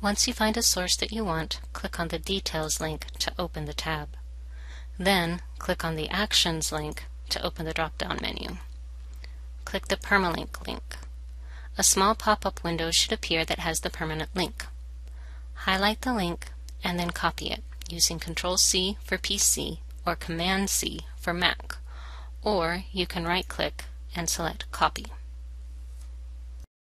Once you find a source that you want, click on the Details link to open the tab. Then, click on the Actions link to open the drop-down menu. Click the Permalink link. A small pop-up window should appear that has the permanent link. Highlight the link and then copy it using Ctrl-C for PC or Command-C for Mac, or you can right-click and select Copy.